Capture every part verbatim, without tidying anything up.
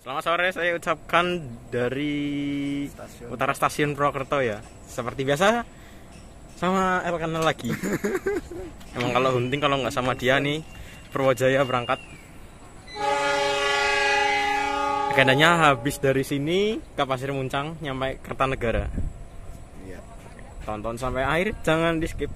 Selamat sore saya ucapkan dari Stasiun. Utara Stasiun Purwokerto ya. Seperti biasa sama Elkana lagi. Emang kalau hunting kalau nggak sama dia nih Purwojaya berangkat. Agendanya habis dari sini ke Pasir Muncang nyampe Kertanegara. Iya. Tonton sampai akhir, jangan di skip.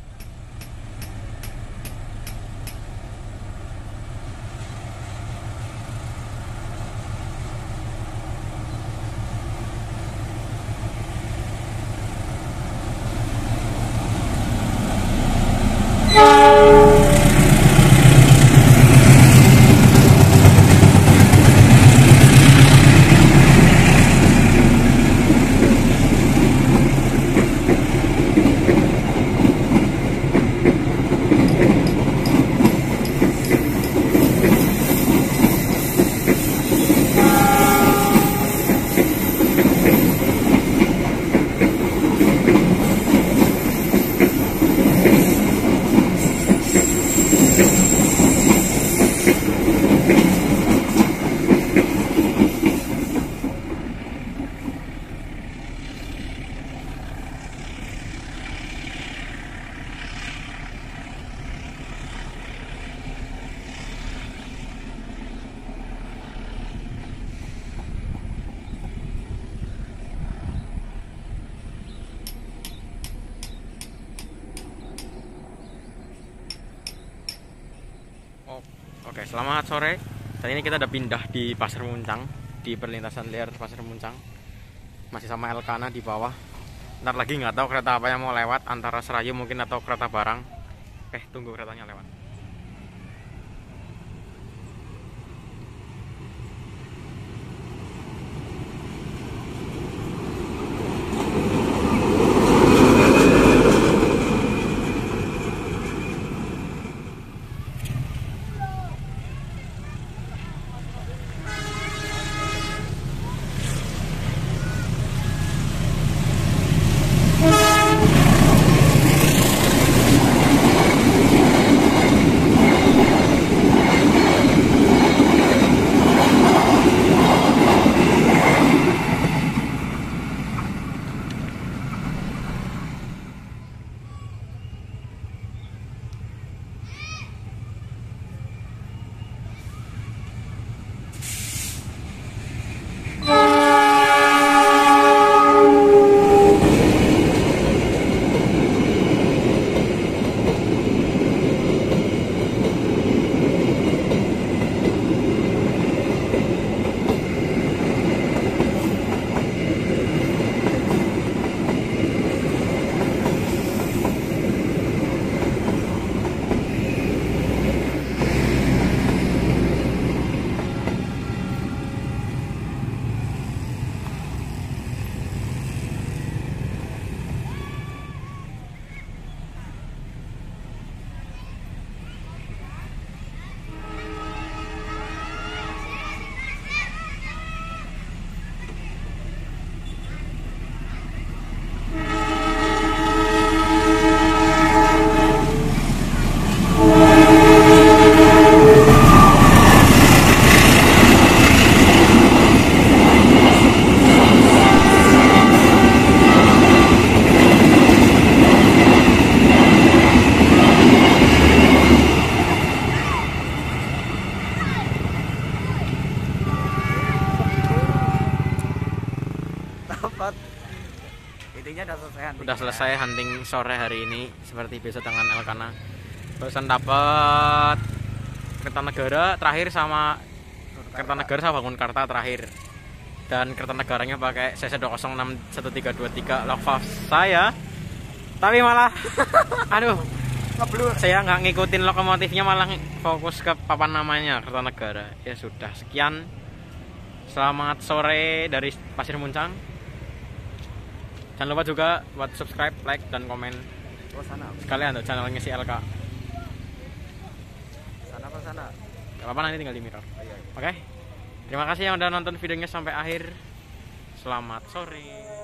Oke, selamat sore. Saat ini kita udah pindah di Pasir Muncang, di perlintasan liar Pasir Muncang. Masih sama Elkana di bawah. Ntar lagi nggak tahu kereta apa yang mau lewat, antara Serayu mungkin atau kereta barang. Eh, tunggu keretanya lewat. Intinya udah selesai hunting. Udah selesai hunting sore hari ini seperti biasa dengan Elkana. Barusan dapat Kertanegara terakhir sama Kertanegara sama Bangunkarta terakhir. Dan Kertanegaranya pakai C C dua nol enam satu tiga dua tiga log valve saya. Tapi malah aduh, ngeblur. Saya nggak ngikutin lokomotifnya, malah fokus ke papan namanya Kertanegara. Ya sudah, sekian. Selamat sore dari Pasir Muncang. Jangan lupa juga buat subscribe, like, dan komen Oh, sana. sekalian tuh channelnya si L K. Sana apa sana? Gak apa-apa, nanti tinggal di mirror. Oh, iya. Oke, terima kasih yang udah nonton videonya sampai akhir. Selamat sore.